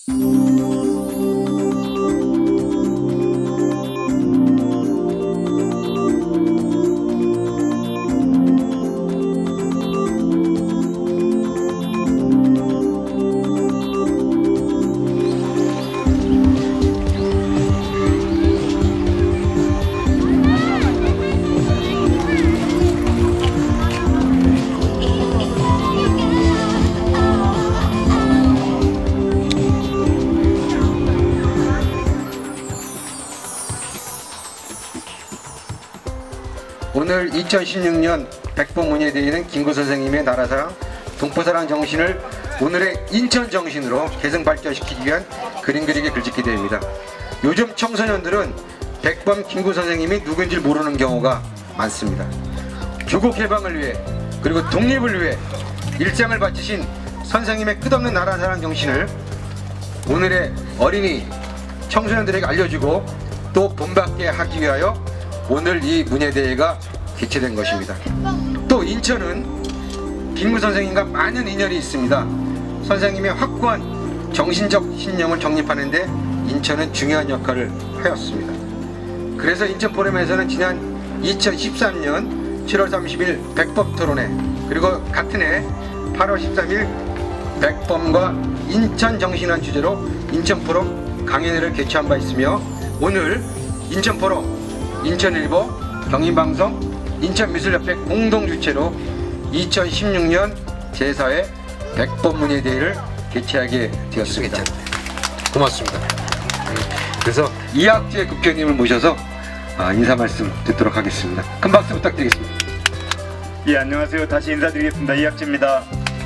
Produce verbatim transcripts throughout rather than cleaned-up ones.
오늘 이천십육 년 백범 문예대회는 김구 선생님의 나라사랑, 동포사랑 정신을 오늘의 인천 정신으로 계승 발전시키기 위한 그림 그리기 글짓기 대회입니다. 요즘 청소년들은 백범 김구 선생님이 누구인지 모르는 경우가 많습니다. 조국 해방을 위해 그리고 독립을 위해 일생을 바치신 선생님의 끝없는 나라사랑 정신을 오늘의 어린이 청소년들에게 알려주고 또 본받게 하기 위하여 오늘 이 문예대회가 개최된 것입니다. 또 인천은 김구 선생님과 많은 인연이 있습니다. 선생님의 확고한 정신적 신념을 정립하는 데 인천은 중요한 역할을 하였습니다. 그래서 인천 포럼에서는 지난 이천십삼 년 칠월 삼십일 백범 토론회, 그리고 같은 해 팔월 십삼일 백범과 인천 정신이라는 주제로 인천 포럼 강연회를 개최한 바 있으며, 오늘 인천 포럼, 인천일보, 경인방송, 인천미술협회 공동 주최로 이천십육 년 제사 회 백범 문예대회를 개최하게 되었습니다. 고맙습니다. 그래서 이학재 국회의원님을 모셔서 인사 말씀 듣도록 하겠습니다. 큰 박수 부탁드리겠습니다. 예, 안녕하세요. 다시 인사드리겠습니다. 이학재입니다.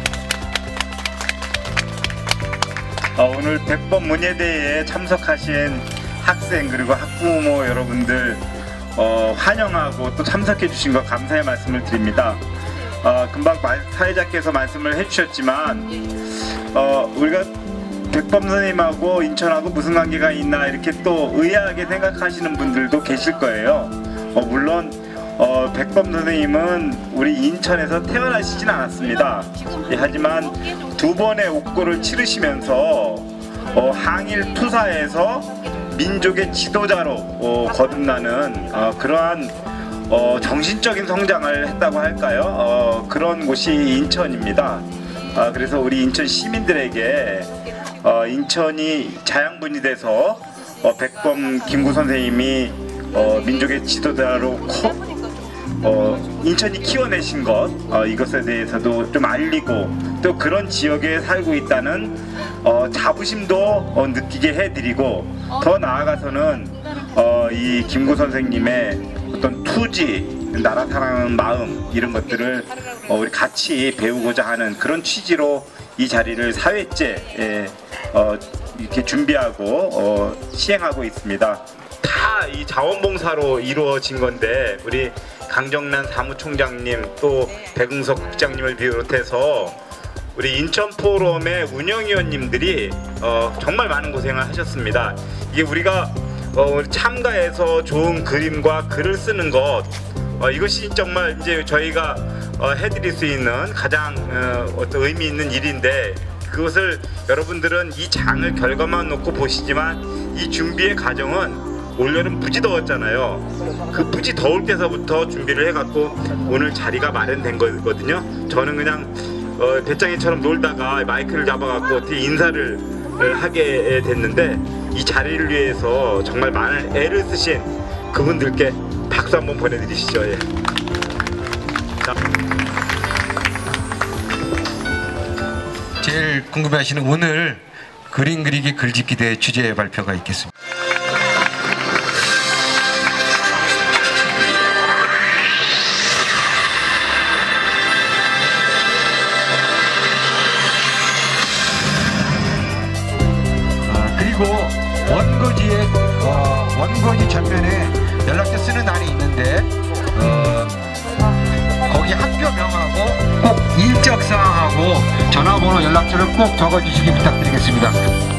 아, 오늘 백범 문예대회에 참석하신 학생 그리고 학부모 여러분들 어, 환영하고 또 참석해 주신 것 감사의 말씀을 드립니다. 어, 금방 사회자께서 말씀을 해주셨지만 어, 우리가 백범 선생님하고 인천하고 무슨 관계가 있나 이렇게 또 의아하게 생각하시는 분들도 계실 거예요. 어, 물론 어, 백범 선생님은 우리 인천에서 태어나시진 않았습니다. 예, 하지만 두 번의 옥고를 치르시면서 어, 항일 투사에서 민족의 지도자로 어, 거듭나는 어, 그러한 어, 정신적인 성장을 했다고 할까요? 어, 그런 곳이 인천입니다. 어, 그래서 우리 인천 시민들에게 어, 인천이 자양분이 돼서 어, 백범 김구 선생님이 어, 민족의 지도자로 커, 어, 인천이 키워내신 것, 어, 이것에 대해서도 좀 알리고 또 그런 지역에 살고 있다는 어, 자부심도 어, 느끼게 해드리고, 더 나아가서는 어, 이 김구 선생님의 어떤 투지, 나라 사랑하는 마음, 이런 것들을 어, 우리 같이 배우고자 하는 그런 취지로 이 자리를 사 회째 어, 이렇게 준비하고 어, 시행하고 있습니다. 다 이 자원봉사로 이루어진 건데, 우리 강정란 사무총장님 또 백웅석 국장님을 비롯해서 우리 인천 포럼의 운영위원님들이 어, 정말 많은 고생을 하셨습니다. 이게 우리가 어, 참가해서 좋은 그림과 글을 쓰는 것, 어, 이것이 정말 이제 저희가 어, 해드릴 수 있는 가장 어, 어떤 의미 있는 일인데, 그것을 여러분들은 이 장을 결과만 놓고 보시지만 이 준비의 과정은 올여름 무지 더웠잖아요. 그 무지 더울 때서부터 준비를 해갖고 오늘 자리가 마련된 거거든요. 저는 그냥 어, 배짱이처럼 놀다가 마이크를 잡아갖고 어떻게 인사를 하게 됐는데, 이 자리를 위해서 정말 많은 애를 쓰신 그분들께 박수 한번 보내드리시죠. 예. 자. 제일 궁금해하시는 오늘 그림 그리기 글짓기 대회 주제 발표가 있겠습니다. 그리고 원고지에 어, 원고지 전면에 연락처 쓰는 안이 있는데 어, 거기 학교명하고 꼭 인적사항하고 전화번호 연락처를 꼭 적어주시기 부탁드리겠습니다.